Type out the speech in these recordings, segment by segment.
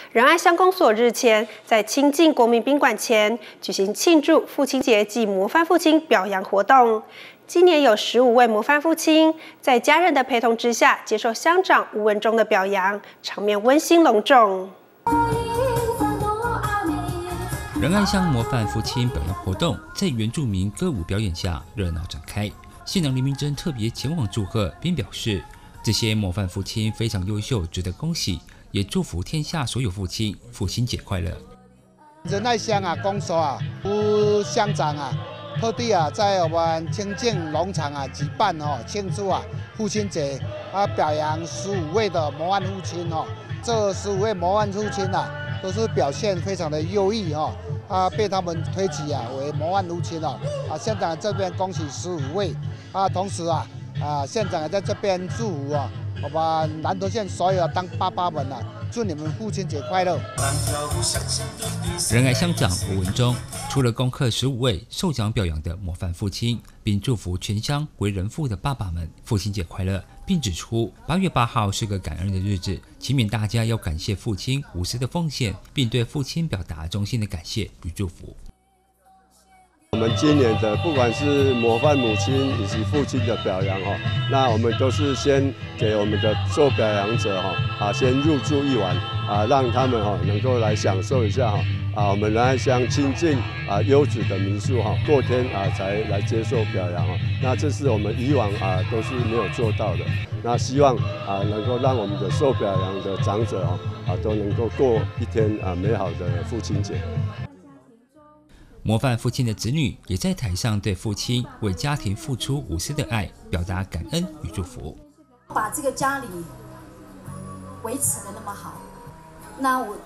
仁爱乡公所日前在清境国民宾馆前举行庆祝父亲节暨模范父亲表扬活动。今年有15位模范父亲在家人的陪同之下接受乡长吴文忠的表扬，场面温馨隆重。 仁爱乡模范父亲表扬活动在原住民歌舞表演下热闹展开。县长林明珍特别前往祝贺，并表示这些模范父亲非常优秀，值得恭喜，也祝福天下所有父亲父亲节快乐。 仁爱乡公所吴乡长特地在我们清境农场举办庆祝父亲节表扬15位的模范父亲这15位模范父亲都是表现非常的优异被他们推举为模范父亲县长这边恭喜15位同时县长在这边祝福我们南投县所有当爸爸们祝你们父亲节快乐。 仁爱乡长吴文忠除了恭贺15位受奖表扬的模范父亲，并祝福全乡为人父的爸爸们父亲节快乐，并指出8月8号是个感恩的日子，祈勉大家要感谢父亲无私的奉献，并对父亲表达衷心的感谢与祝福。 我们今年的不管是模范母亲以及父亲的表扬那我们都是先给我们的受表扬者先入住一晚让他们能够来享受一下我们仁爱乡清境优质的民宿过天才来接受表扬那这是我们以往都是没有做到的。那希望能够让我们的受表扬的长者都能够过一天美好的父亲节。 模范父亲的子女也在台上对父亲为家庭付出无私的爱表达感恩与祝福。 把这个家里维持的那么好，那我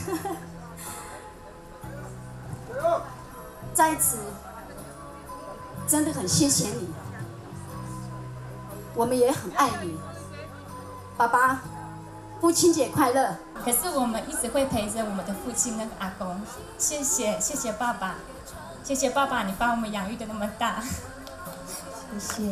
在此真的很谢谢你，我们也很爱你，爸爸，父亲节快乐！ 可是我们一直会陪着我们的父亲跟阿公，谢谢爸爸，谢谢爸爸，你把我们养育的那么大，谢谢。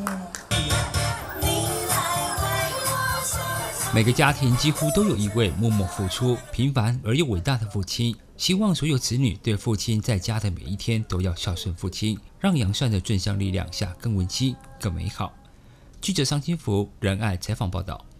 每个家庭几乎都有一位默默付出、平凡而又伟大的父亲。希望所有子女对父亲在家的每一天都要孝顺父亲，让扬善的正向力量下更温馨、更美好。记者尚金福仁爱采访报道。